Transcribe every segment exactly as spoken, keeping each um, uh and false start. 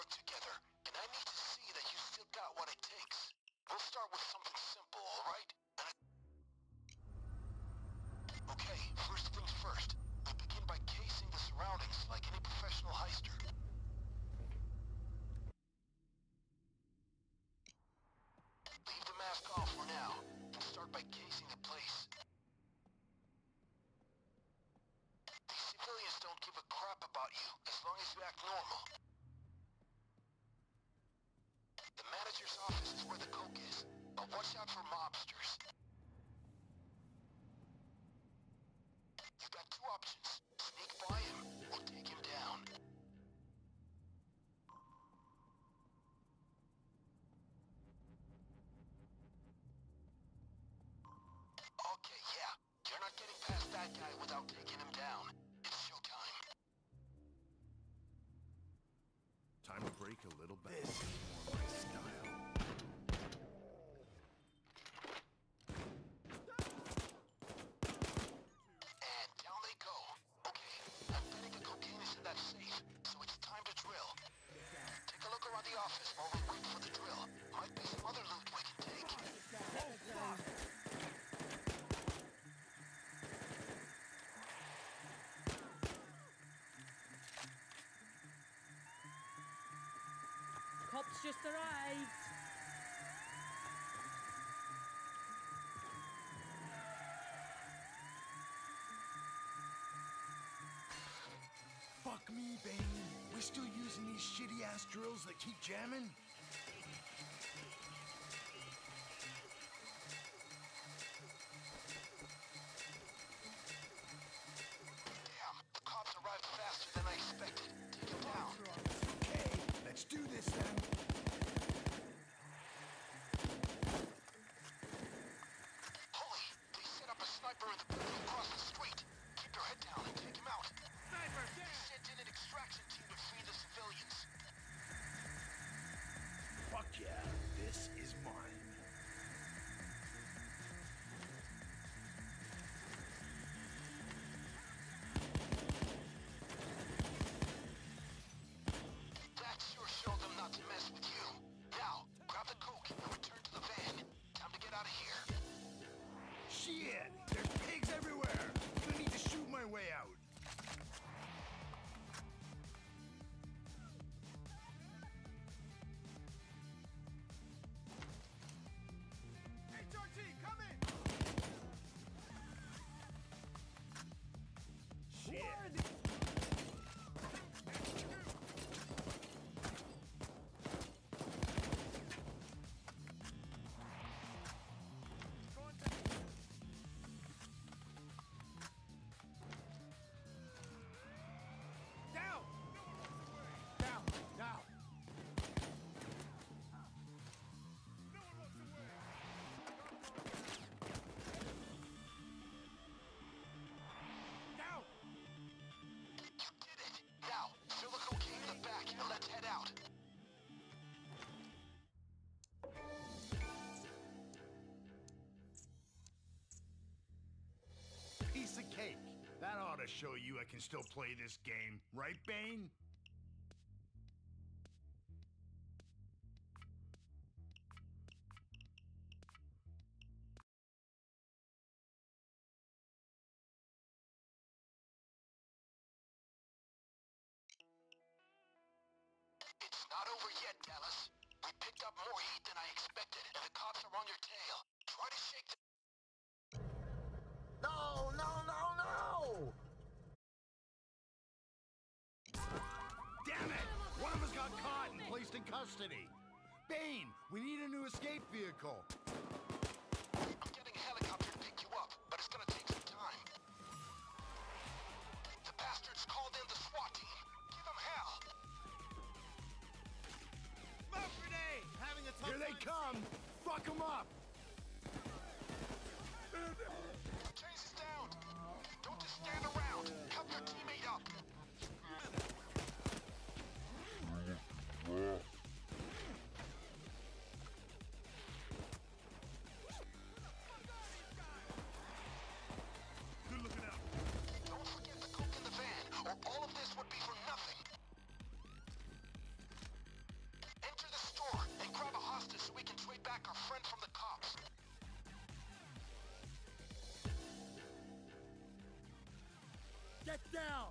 work together, and I need to see that you still got what it takes. We'll start with something simple, alright? Okay, first things first. We begin by casing the surroundings like any professional heister. Leave the mask off for now, and start by casing the place. These civilians don't give a crap about you, as long as you act normal. The manager's office is where the coke is, but watch out for mobsters. You got two options. Sneak by him, or take him down. Okay, yeah. You're not getting past that guy without taking him down. It's showtime. Time to break a little back. This is more my style. And down they go. Okay, I'm betting the cocaine is in that safe, so it's time to drill. Take a look around the office while we wait for the drill. Might be some other loot we can take. Oh, fuck! Cops just arrived. Fuck me, Bane. We still using these shitty-ass drills that keep jamming? Damn, the cops arrived faster than I expected. Take him down. Okay, let's do this then. Holy, they set up a sniper in the building across the street. Keep your head down and take him out. Sniper, They sent in an extraction team to free the civilians. Fuck yeah, this is mine. That sure showed them not to mess with you. Now, grab the coke and return to the van. Time to get out of here. Shit! There's pigs everywhere! I need to shoot my way out. H R T, come in! Shit! Down! Down! Now! No one walks away! Down! You did it! Now, fill the cocaine in the back and let's head out. Piece of cake. That ought to show you I can still play this game. Right, Bane? It's not over yet, Dallas. We picked up more heat than I expected, and the cops are on your tail. Try to shake the... No, no, no, no! Damn it! One of us got caught and placed in custody. Bane, we need a new escape vehicle. I'm getting a helicopter to pick you up, but it's gonna take some time. The bastards called in the SWAT team. Give them hell. Smoke grenade! Having a tough Here they time come! Fuck them up! Chase is down. Don't just stand around. Help your teammate up. Good looking out. Don't forget the coke in the van, or all of this would be for nothing. Get down!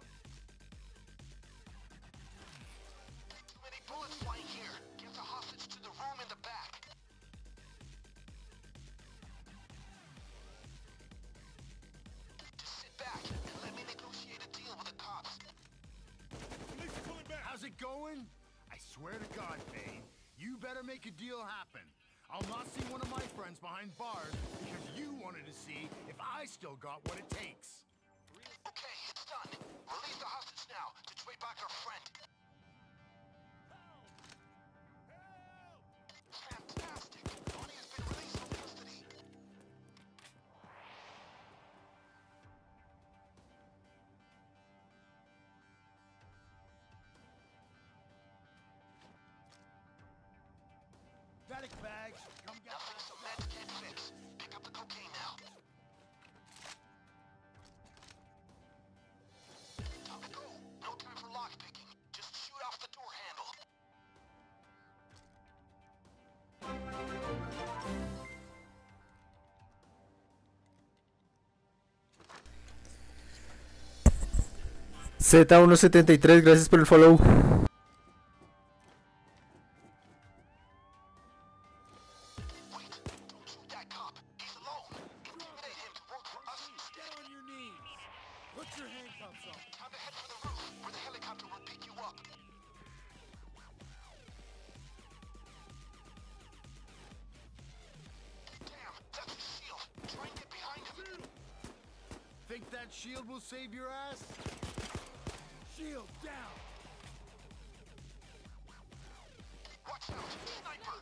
Too many bullets flying here. Get the hostage to the room in the back. Just sit back and let me negotiate a deal with the cops. Police are pulling back. How's it going? I swear to God, Bane, you better make a deal happen. I'll not see one of my friends behind bars because you wanted to see if I still got what it takes. Okay, it's done. Release the hostage now to trade back our friend. Fantastic! Bonnie has been released from custody. Medic bags, come get Nothing some meds can't fix. Pick up the cocaine now. Time to go. No time for lockpicking. Just shoot off the door handle. Z uno setenta y tres, gracias por el follow. Wait, don't shoot that cop. He's alone. Intimidate him to work for us Get instead. on your knees. Put your handcuffs on. Time to head for the roof, where the helicopter will pick you up. Damn, that's his shield. Try and get behind him. Think that shield will save your ass? Shield down! Watch out, sniper!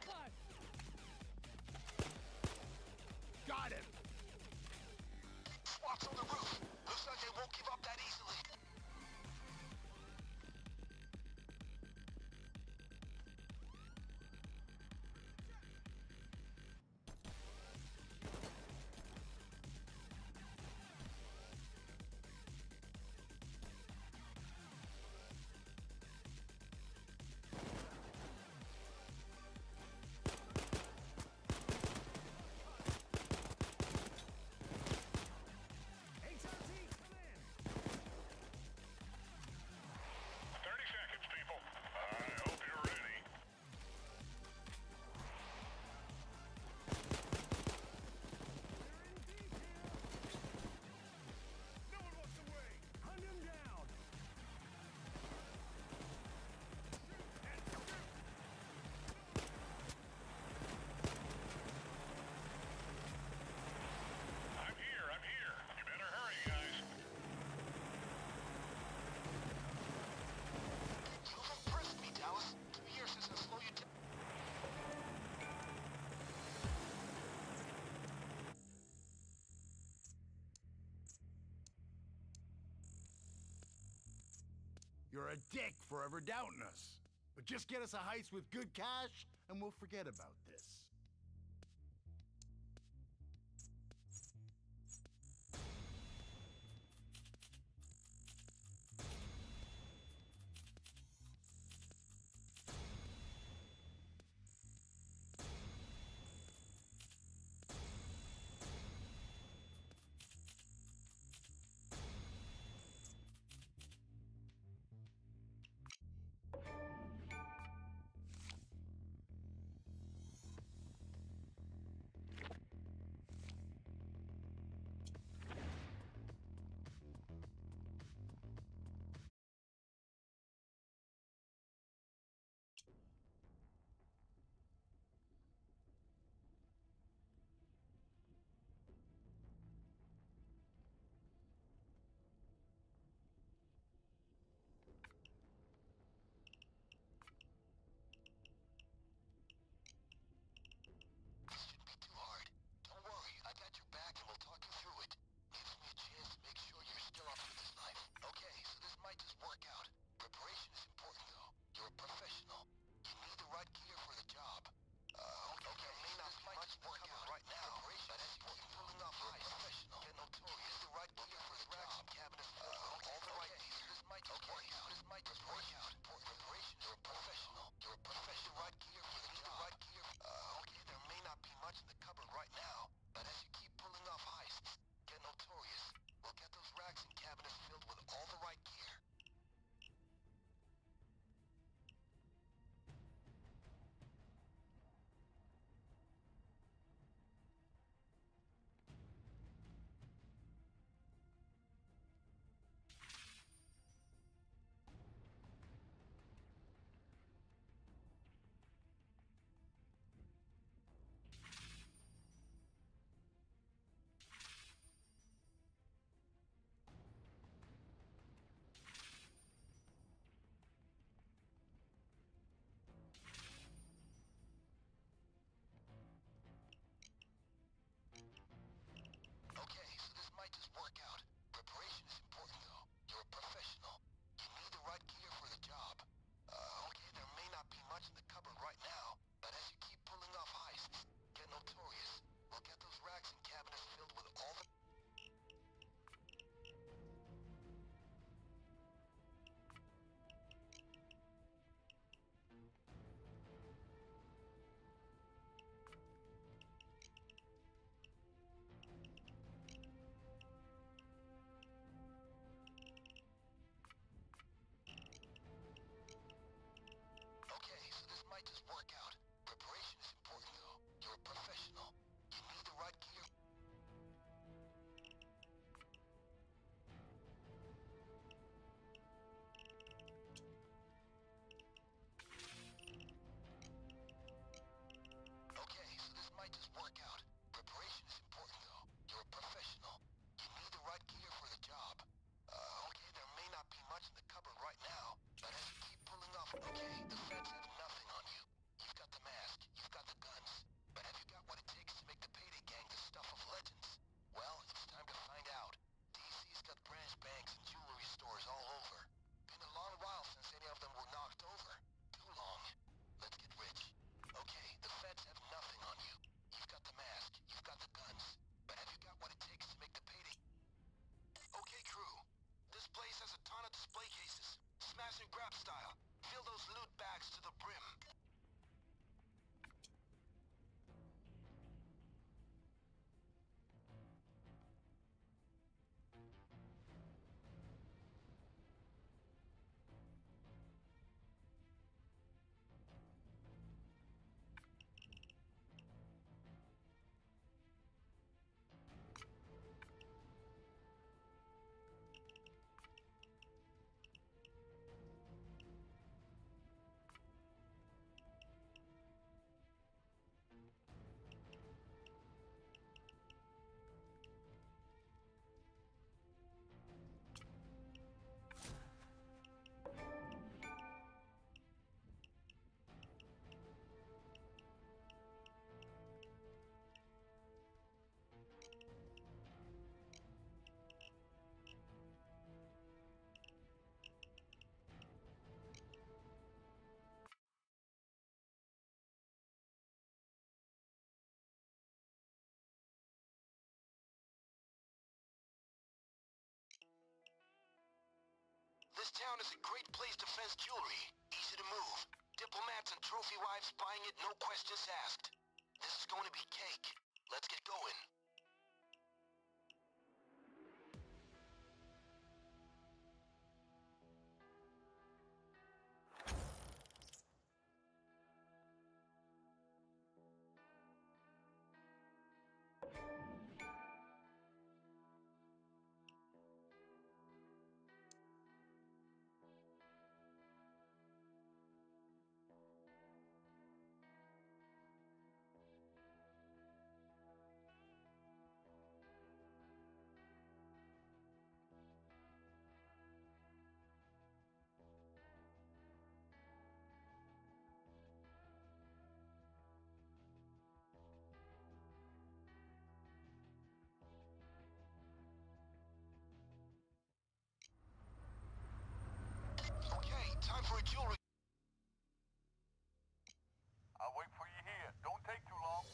Got him! SWAT's on the roof. Looks like they won't give up that easily. thirty seconds, people. I hope you're ready. No one walks away. Hunt him down! I'm here, I'm here. You better hurry, guys. You've impressed me, Dallas. Two years isn't slow you down. You're a dick for ever doubting us. But just get us a heist with good cash, and we'll forget about this. This town is a great place to fence jewelry. Easy to move. Diplomats and trophy wives buying it, no questions asked. This is going to be cake. Let's get going. Okay, time for a jewelry. I'll wait for you here. Don't take too long.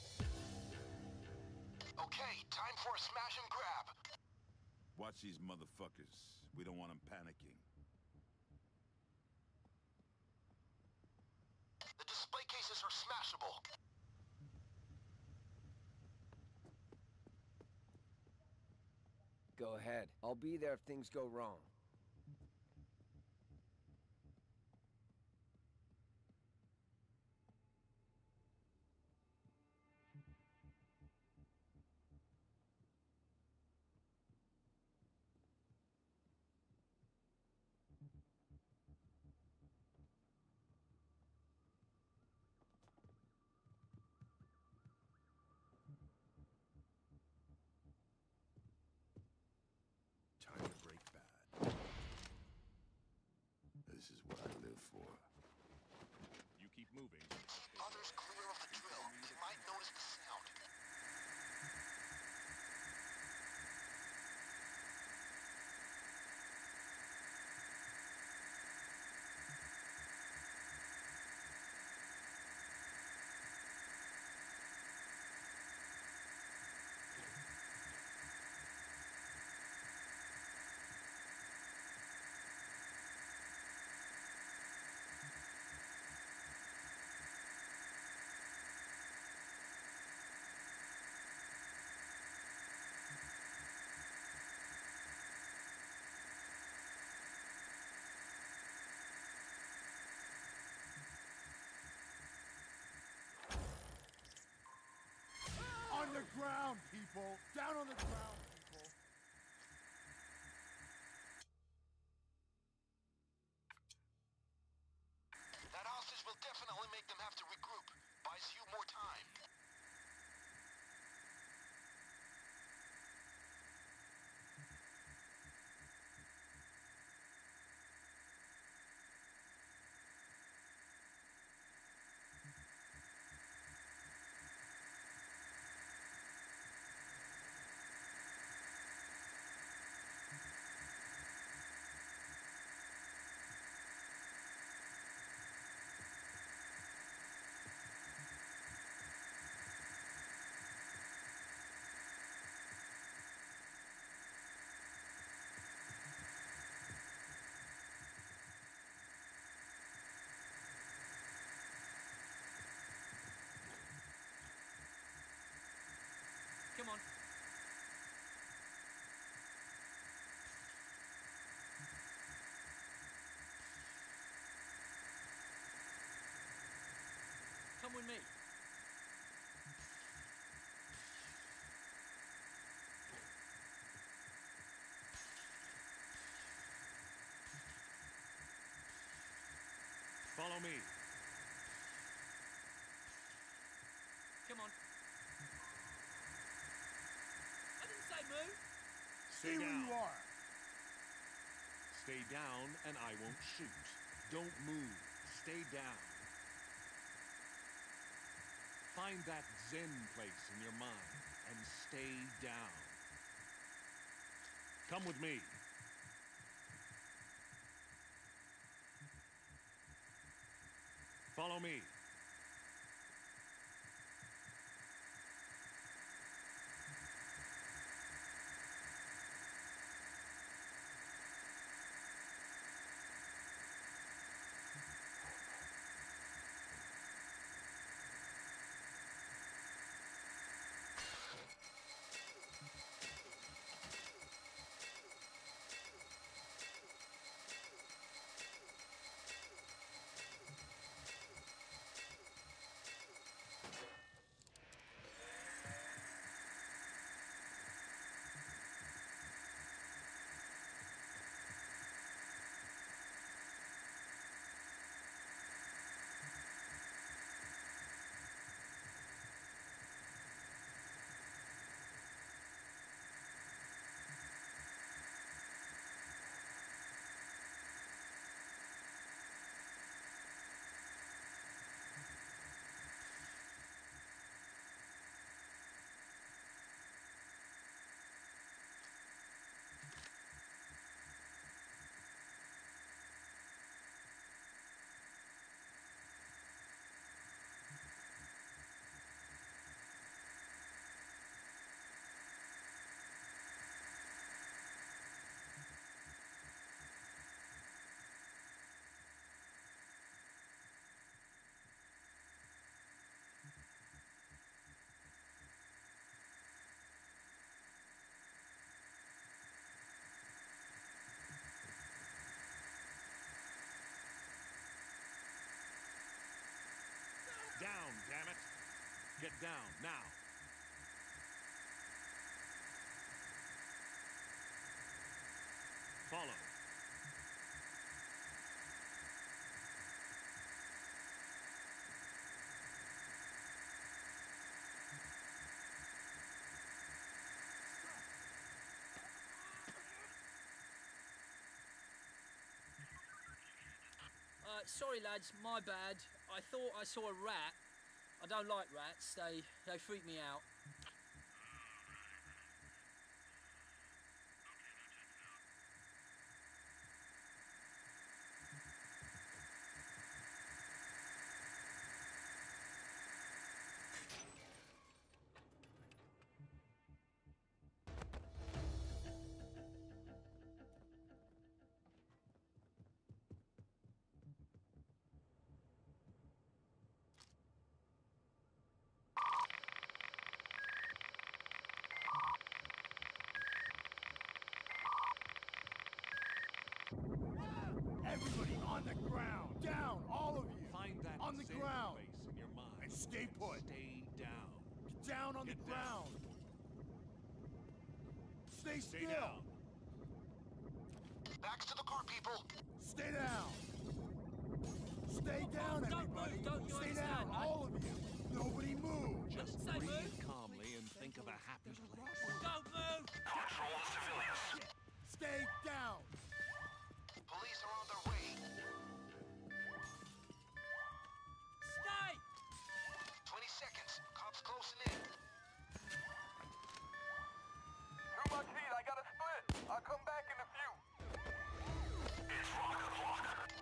Okay, time for a smash and grab. Watch these motherfuckers. We don't want them panicking. The display cases are smashable. Go ahead. I'll be there if things go wrong. Time to break bad. This is what I live for. You keep moving. Others clear of the drill. They might notice the sound. On the ground, people! Down on the ground, people! That hostage will definitely make them have to regroup. Buys you more time. Come on. Come with me. Follow me. Come on. I didn't say move. Stay See where down. you are! Stay down and I won't shoot. Don't move. Stay down. Find that zen place in your mind and stay down. Come with me. Follow me. Get down, now. Follow. Uh, sorry lads, my bad. I thought I saw a rat. I don't like rats, they, they freak me out. Everybody on the ground! Down, all of you! Find that on the safe ground! place in your mind. And stay put! Stay down. Get down on Get the down. ground! Stay Stay still! down. Backs to the car, people. Stay down! Stay down, Don't everybody! move, don't you Stay understand, down, mate? all of you! Nobody move! Just didn't say breathe move. calmly and think of a happy place. Don't move! Control the civilians. Stay down! Police are on their way. Stay! twenty seconds. Cops closing in. Through my teeth, I got a split. I'll come back in a few. It's rock o'clock.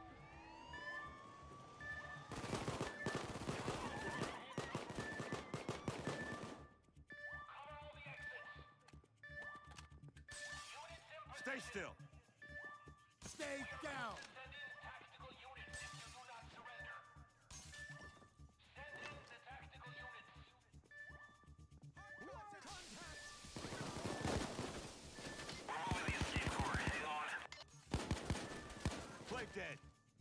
Stay still. Stay down! Send in tactical units if you do not surrender. Send in the tactical units. We're moving the escape core. Hang on. Play dead.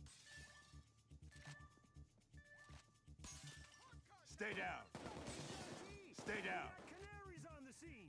Stay down. Stay down. Canaries on the scene.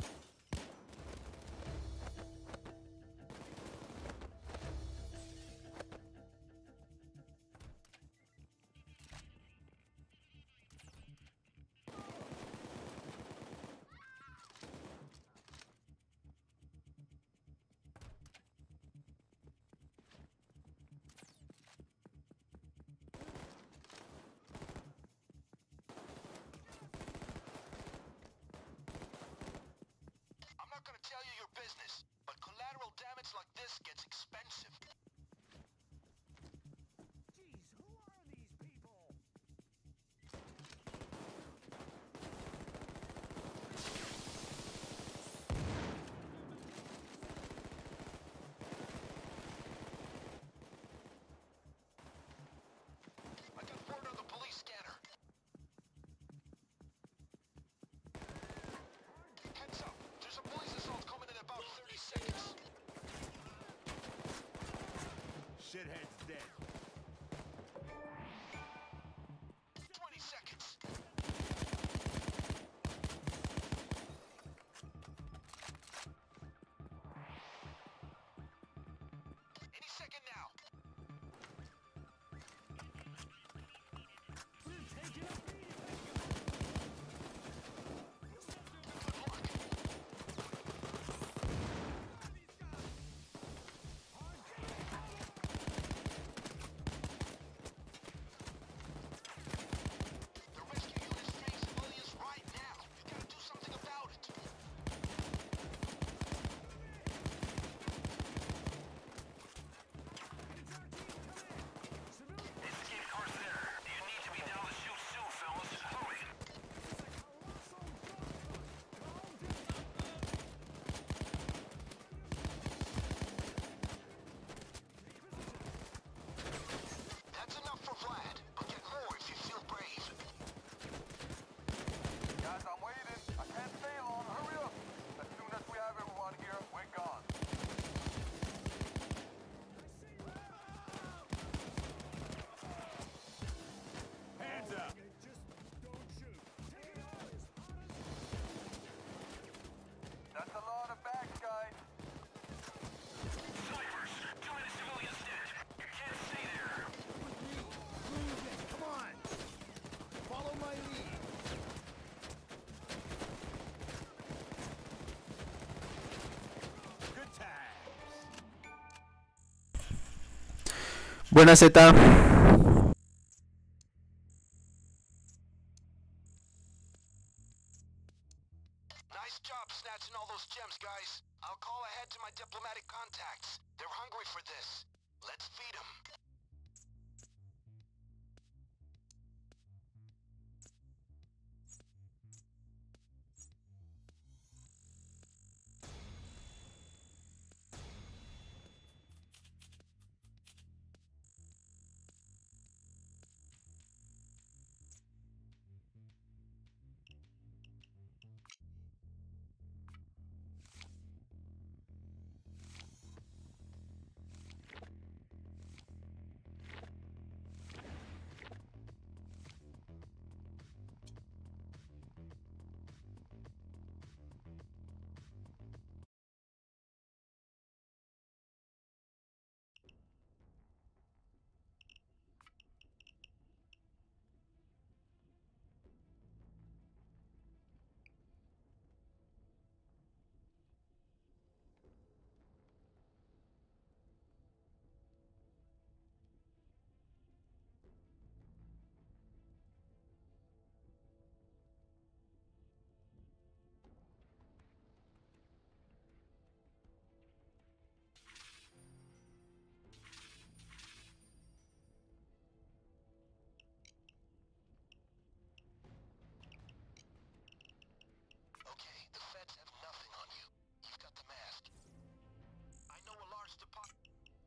I'm not gonna tell you your business, but collateral damage like this gets expensive. Jeez, who are these people? I got word on the police scanner. Heads up, there's a police assault coming in about thirty seconds. Shithead's dead. twenty seconds. Any second now. We're taking a beating. Good luck. The rescue unit's freeing civilians right now. You gotta do something about it. It's our team. Come in. Civilian. Escape car's there. You need to be down to shoot soon, Phil. Buena Z. Nice job snatching all those gems, guys. I'll call ahead to my diplomatic contacts. They're hungry for this. Let's feed them. Okay, the feds have nothing on you. You've got the mask. I know a large department.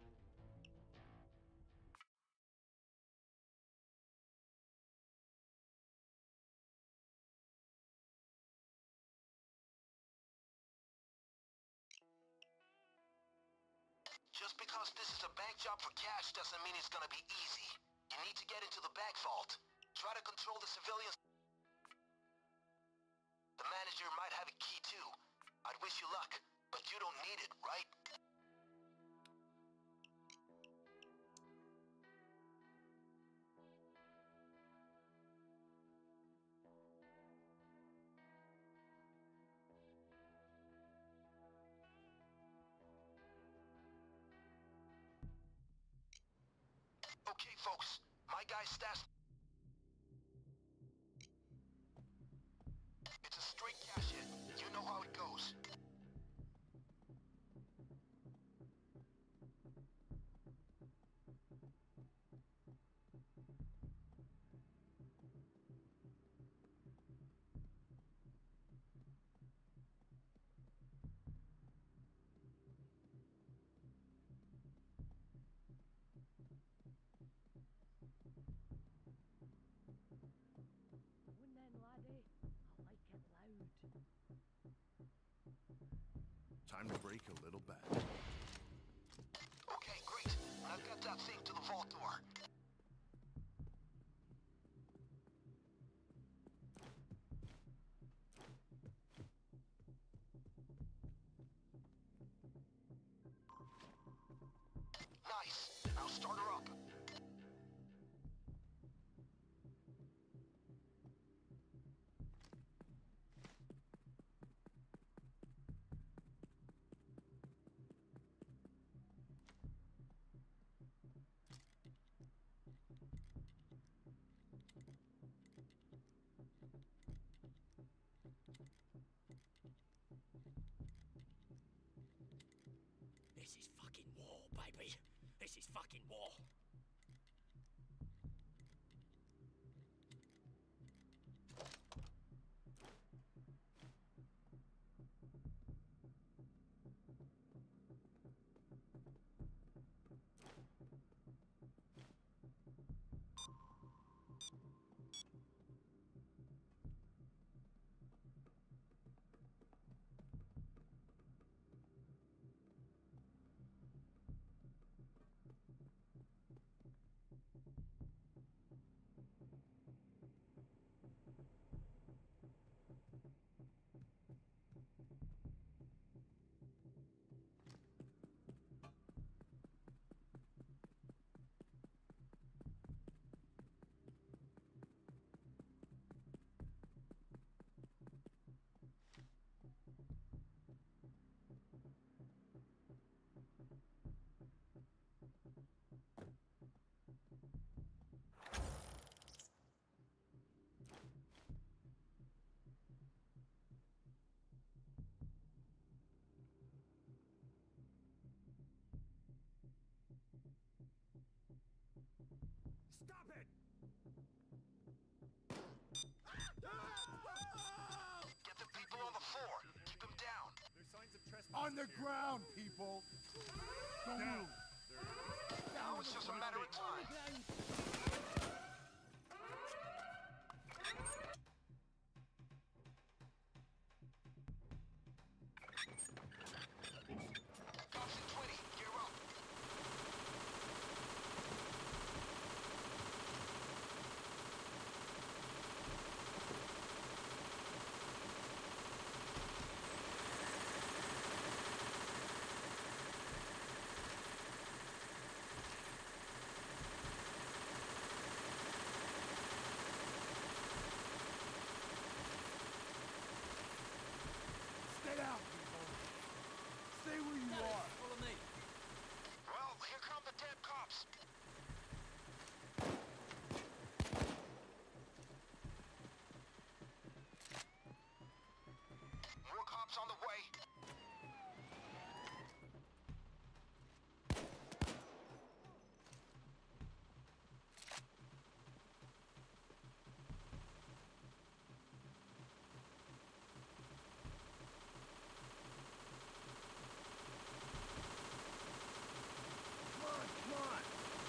Just because this is a bank job for cash doesn't mean it's gonna be easy. You need to get into the bank vault. Try to control the civilians. The manager might have a key too. I'd wish you luck, but you don't need it, right? Okay, folks. My guy stashed. It's a straight cash hit. You know how it goes. One then, laddie. I like it loud. Time to break a little bad. Okay, great. I've got that thing to the vault door. Nice. Now start her up. This is fucking war, baby. This is fucking war. the ground, people! Don't move! Now it's just a matter of time. Cops in twenty, gear up. Stay out, people! Stay where you Daddy, are! follow me. Well, here come the damn cops. More cops on the way. Come on, come on!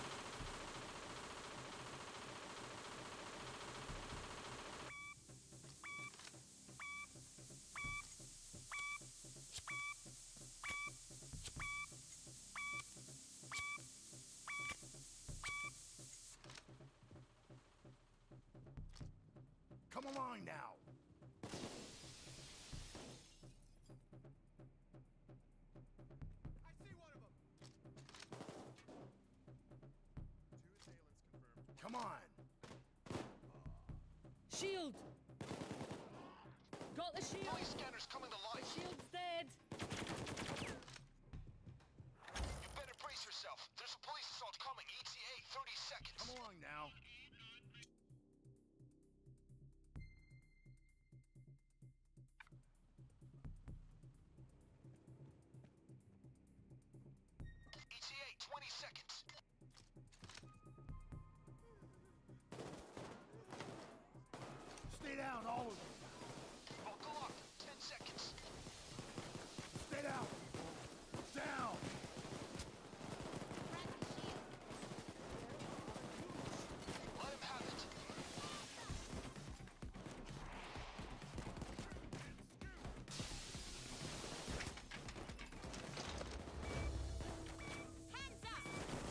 Come along now! I see one of them. Two assailants confirmed. Come on! Shield! Got the shield! Police scanners coming to life. Shield's dead! You better brace yourself. There's a police assault coming. E T A, thirty seconds. Come along now! E T A, twenty seconds. Stay down, all of you! Buckle up. ten seconds. Stay down! Down! Let him have it. Hands up!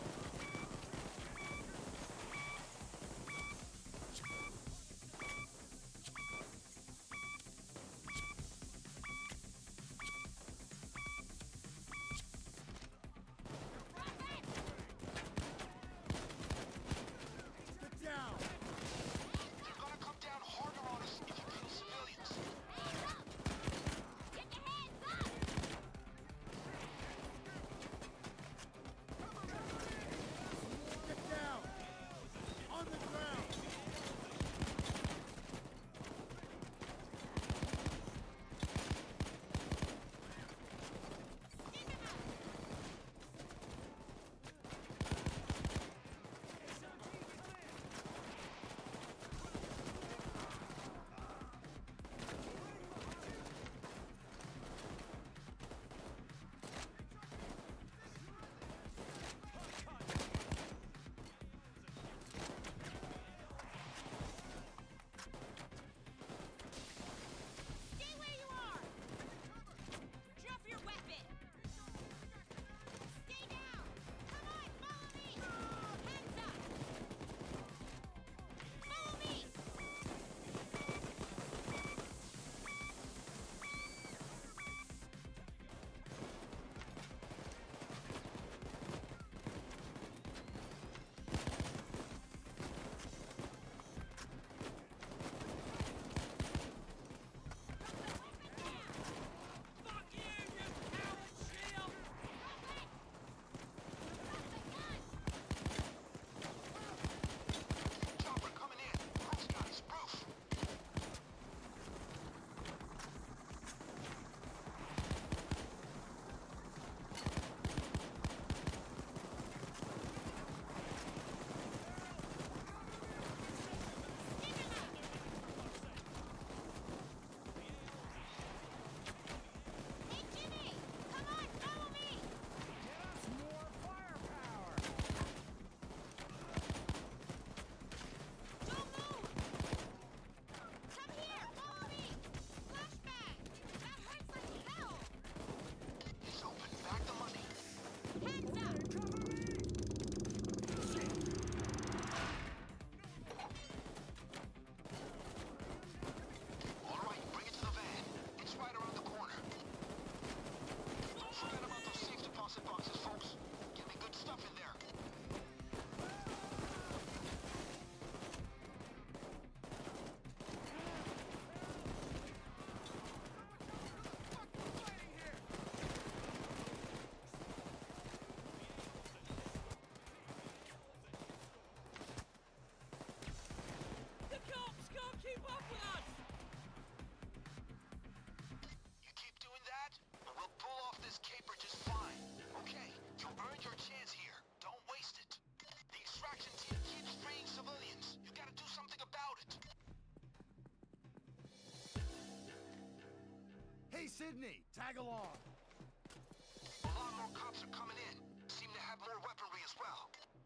Sydney, tag along. A lot more cops are coming in. Seem to have more weaponry as well.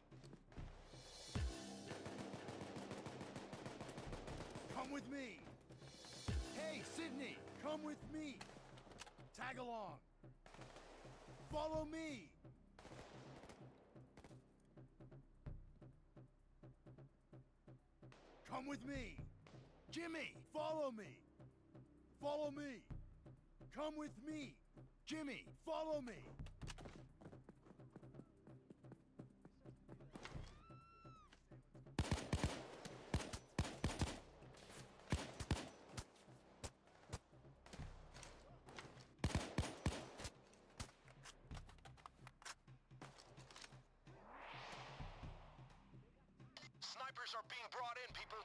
Come with me. Hey, Sydney, come with me. Tag along. Follow me. Come with me. Jimmy, follow me. Follow me. Come with me. Jimmy, follow me. Snipers are being brought in, people.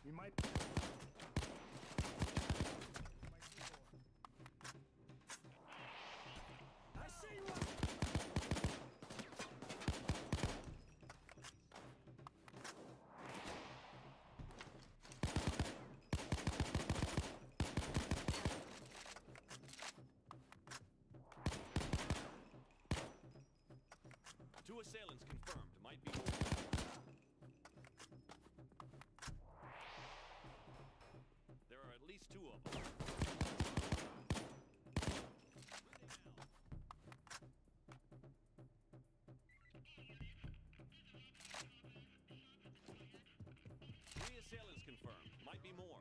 We might. I see one. Two assailants confirmed. Might be more. There are at least two of them. Three assailants confirmed. Might be more.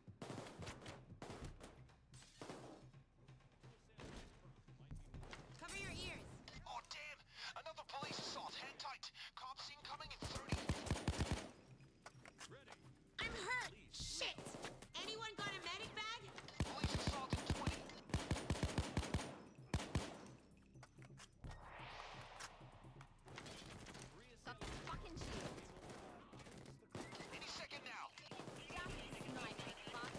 Cover your ears. Oh, damn! Another police assault. Hang tight. Cops incoming in thirty. Ready. I'm hurt. Shit. Anyone got a medic bag? Police assault in twenty. Got the fucking shield. Any second now. Just sniper, fuck.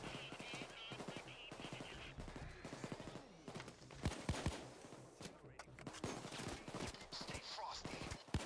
Stay frosty.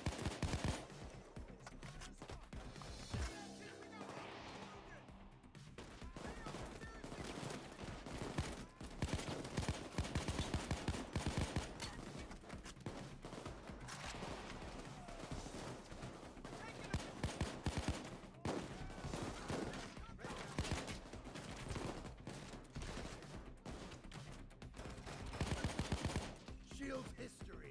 Shield's history.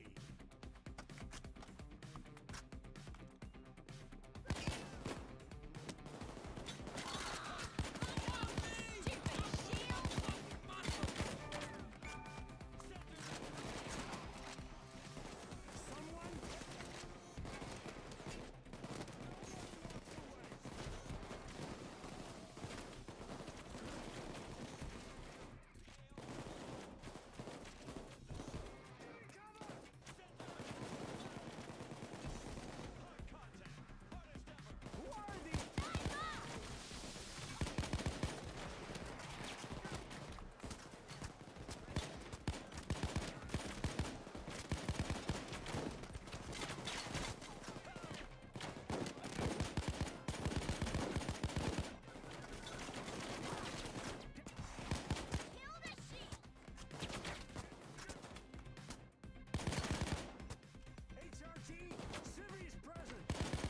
H R T, Civvy is present.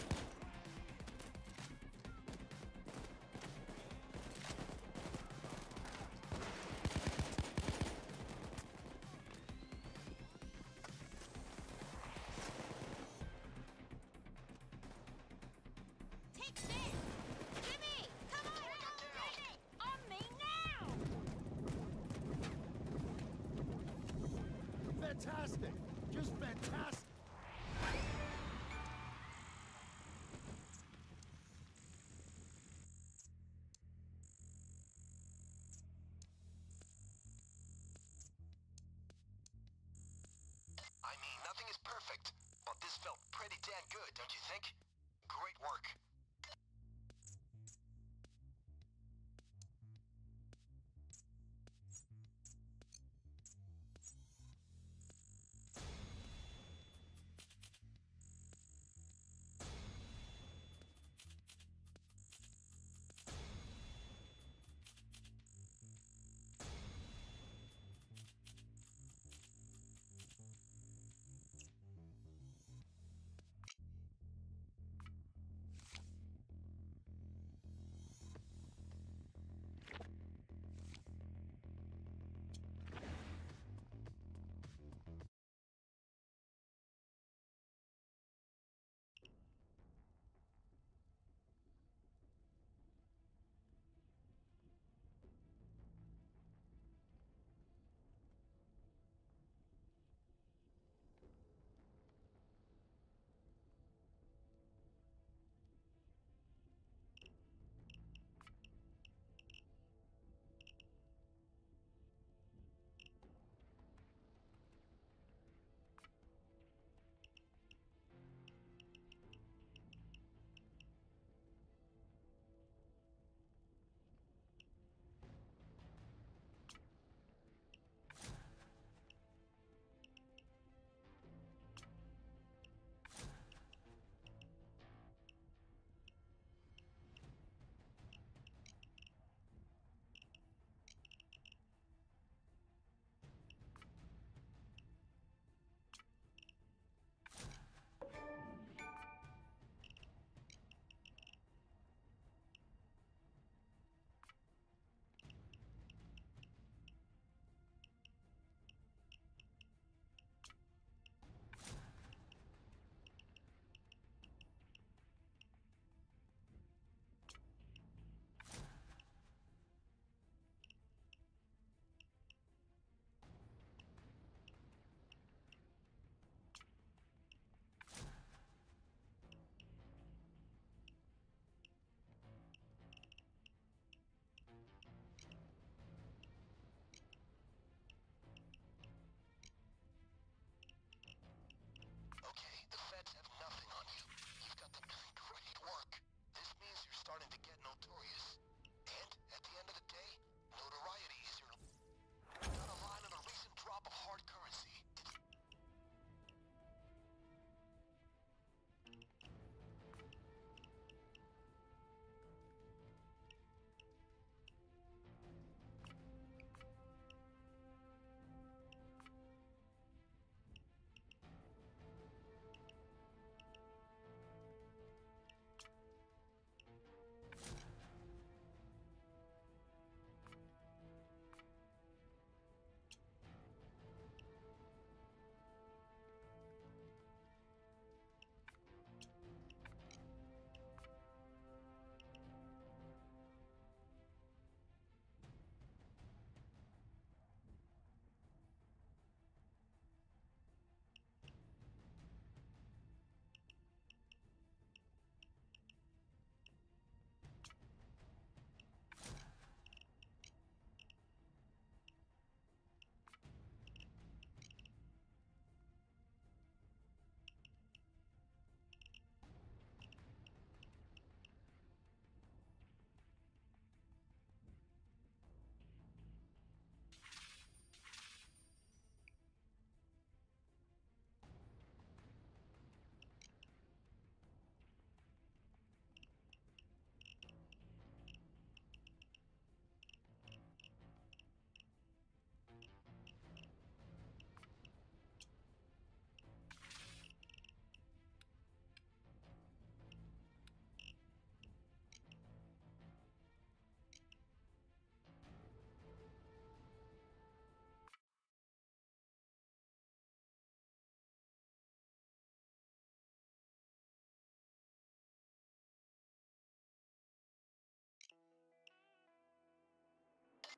Take this. Jimmy, come on. Medic, on me now. Fantastic! Just fantastic! I mean, nothing is perfect, but this felt pretty damn good, don't you think? Great work.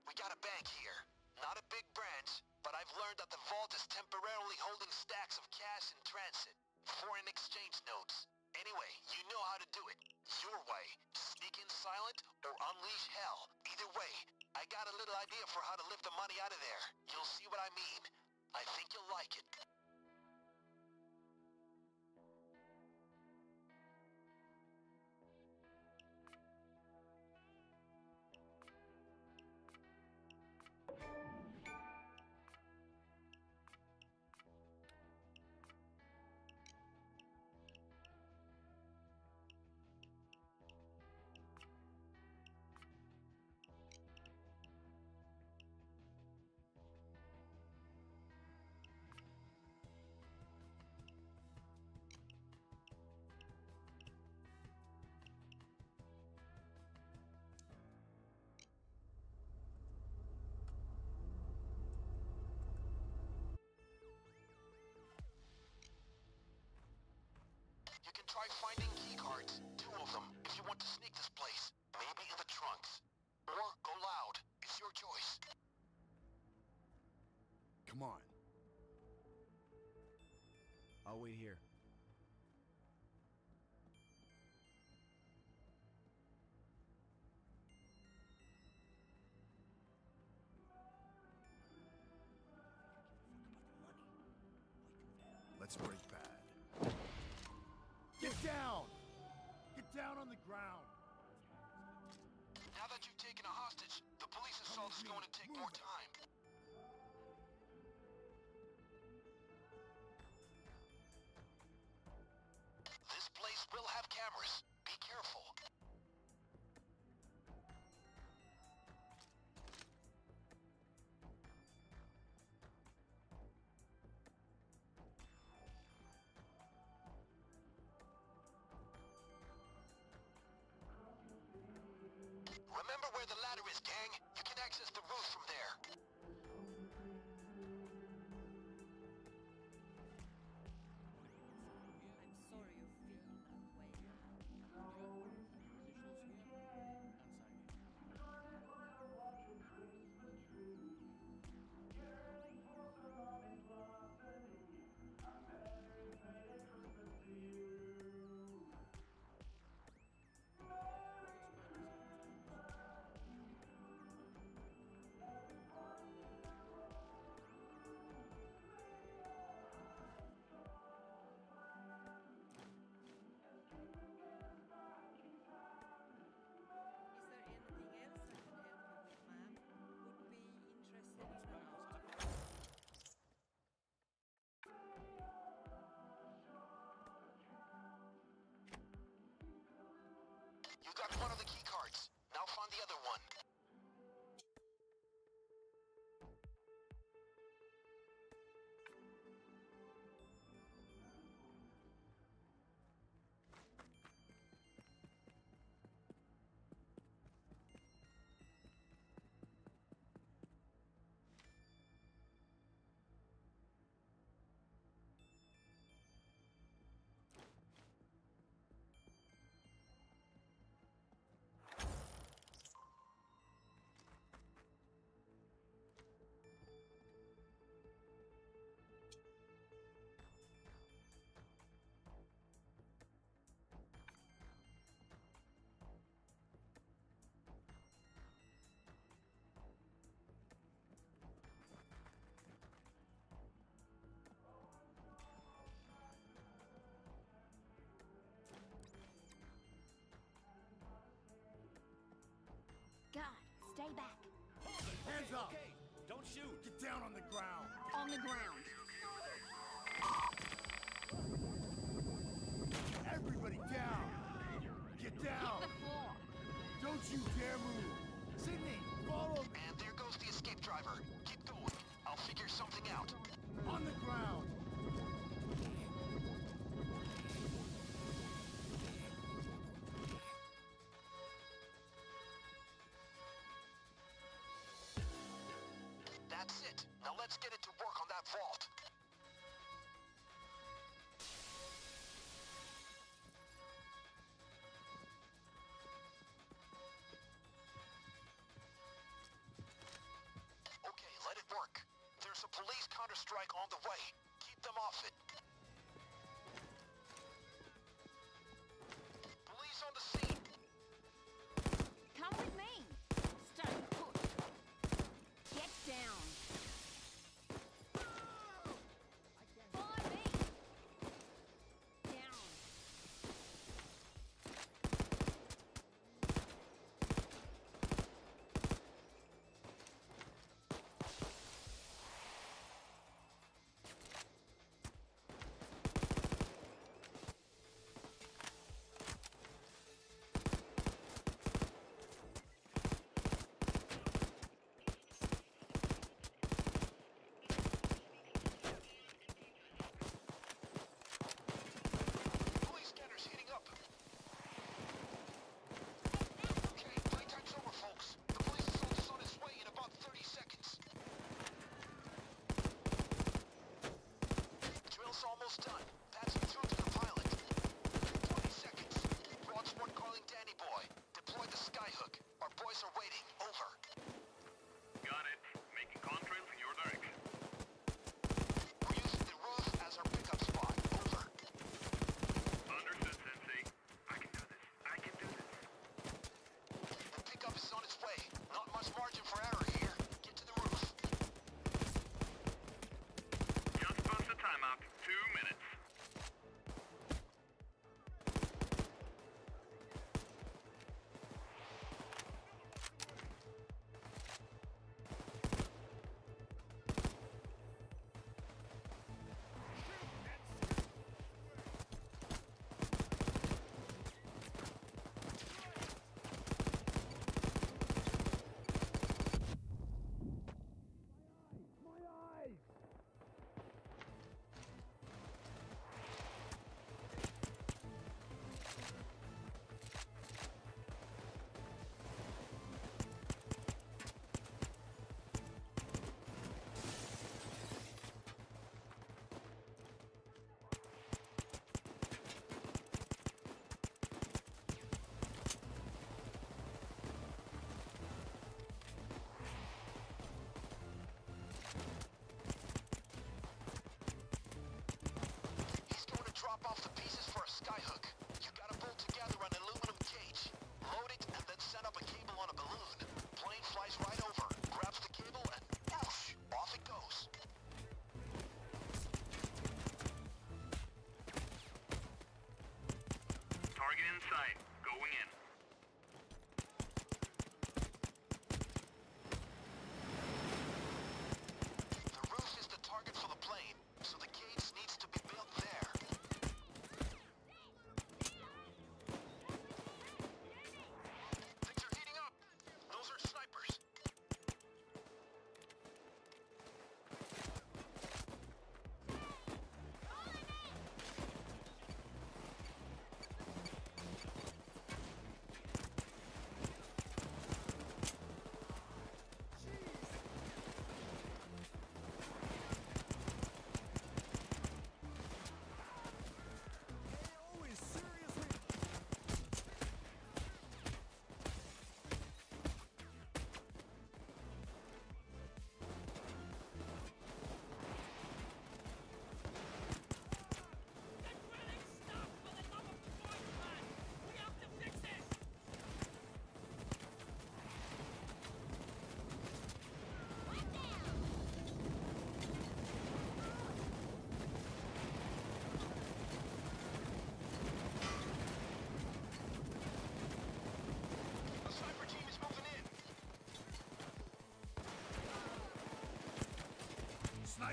We got a bank here. Not a big branch, but I've learned that the vault is temporarily holding stacks of cash in transit. Foreign exchange notes. Anyway, you know how to do it. Your way. Sneak in silent or unleash hell. Either way, I got a little idea for how to lift the money out of there. You'll see what I mean. I think you'll like it. You can try finding key cards, two of them, if you want to sneak this place. Maybe in the trunks. Or go loud. It's your choice. Come on. I'll wait here. Let's break bad. Get down! Get down on the ground! Now that you've taken a hostage, the police assault is going to take more time. This place will have cameras. Be careful. Remember where the ladder is, gang? You can access the roof from there. You got one of the key cards. Now find the other one. God, stay back. Hands up! Okay, don't shoot. Get down on the ground! On the ground. Everybody down! Get down! Hit the floor. Don't you dare move! Sydney, follow me! And there goes the escape driver. Keep going. I'll figure something out. On the ground! That's it. Now let's get it to work on that vault.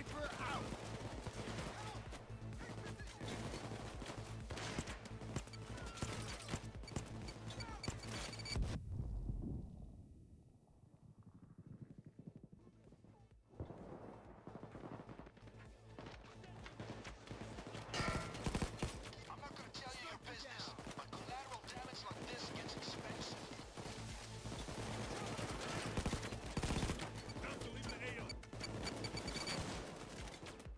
Sniper out! I'm not gonna tell you your business, but collateral damage like this gets expensive. Not to leave the A O.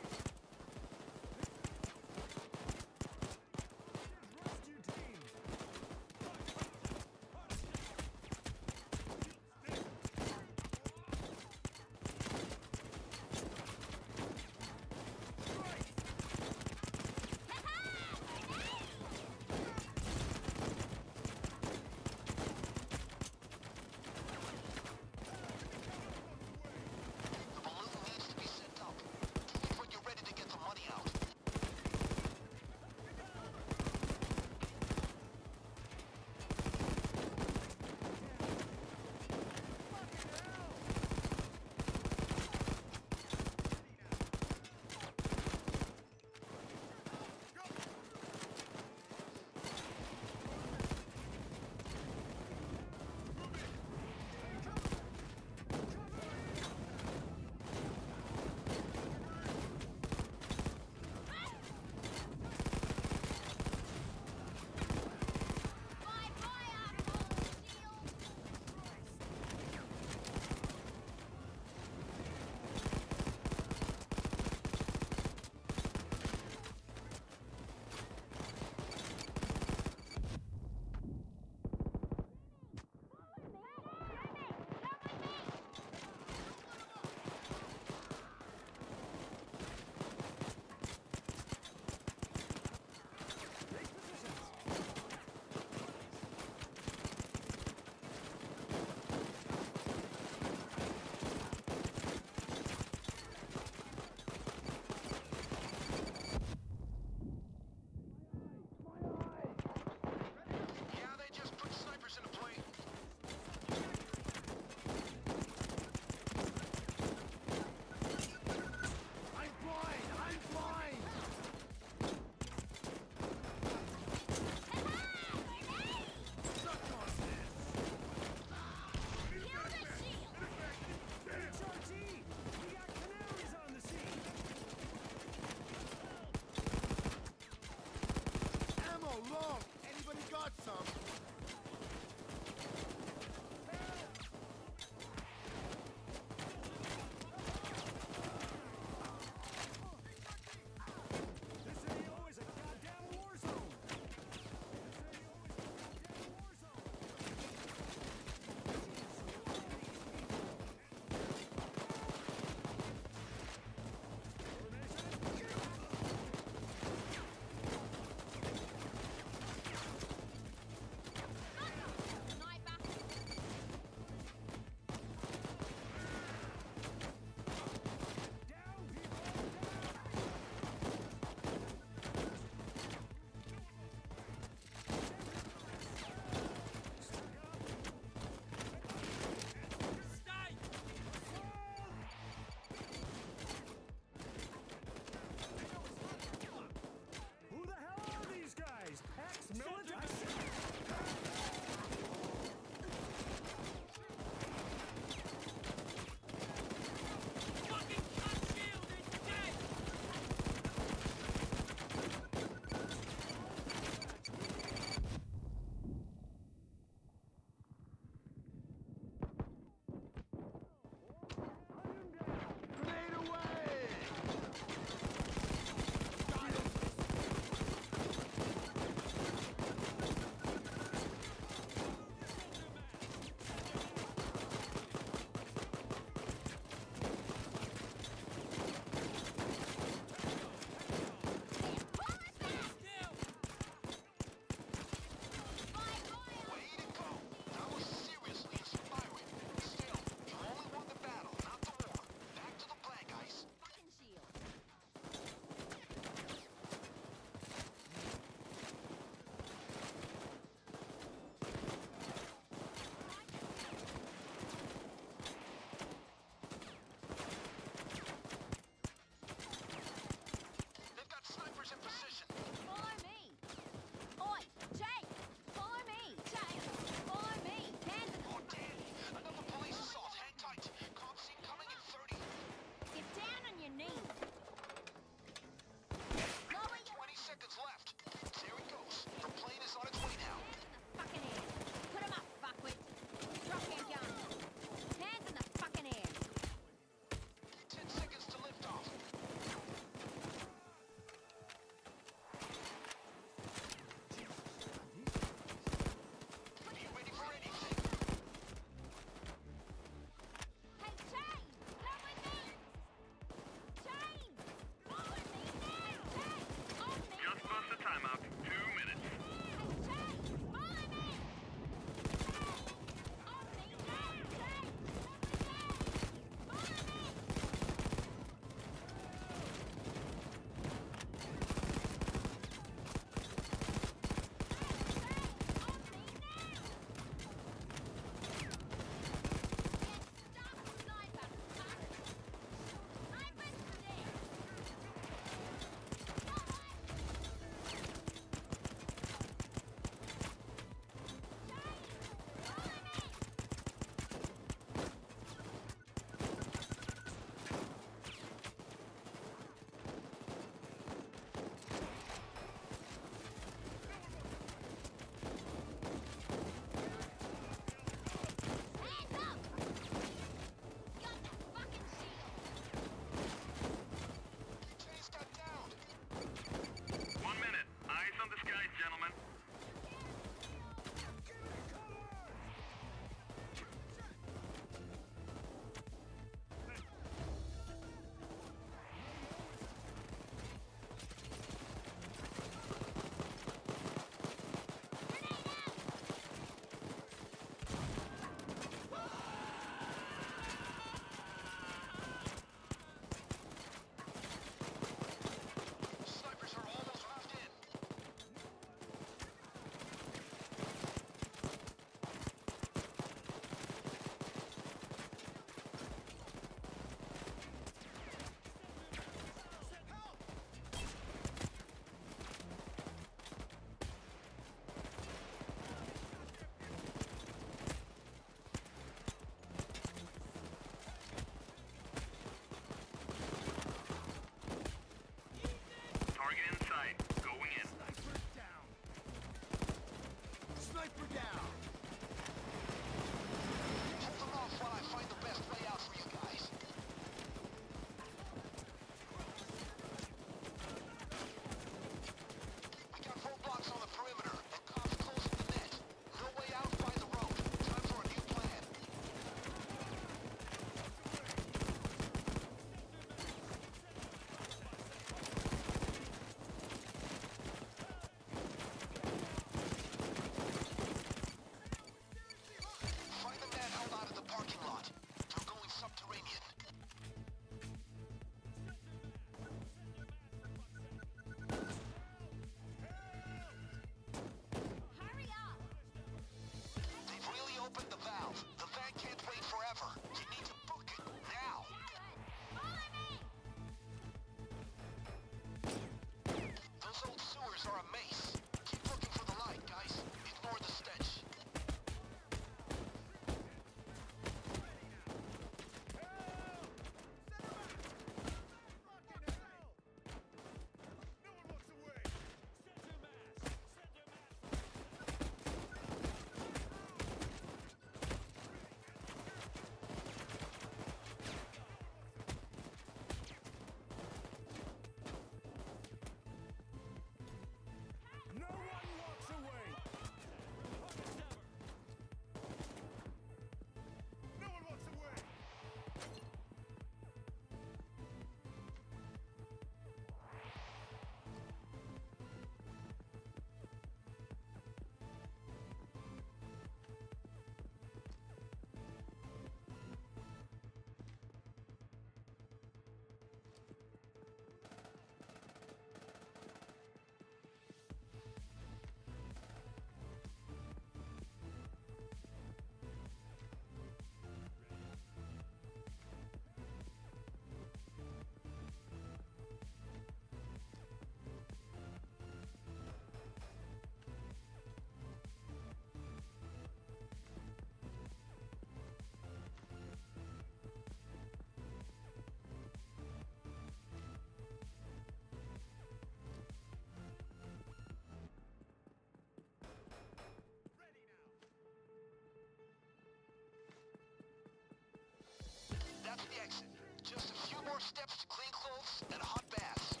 more steps to clean clothes and a hot bath.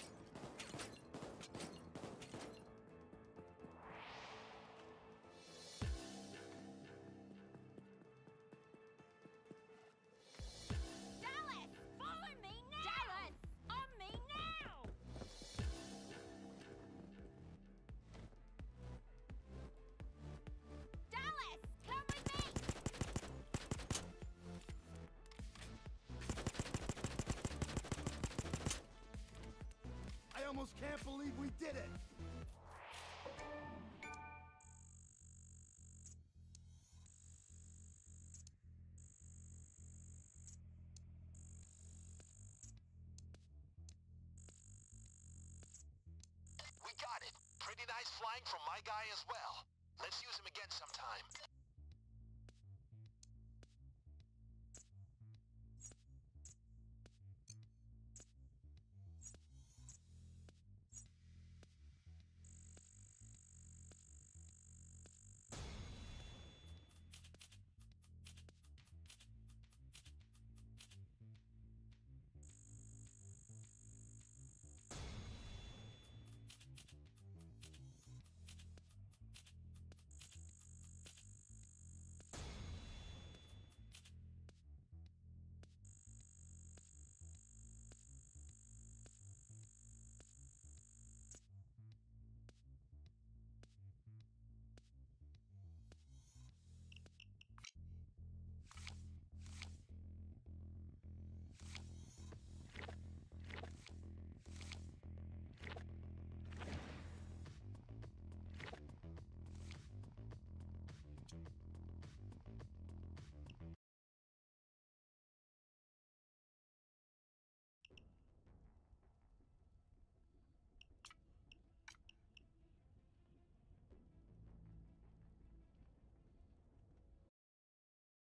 Dallas, follow me now! Dallas, on me now! Dallas, come with me! I almost can't believe we did it! We got it. Pretty nice flying from my guy as well. Let's use him again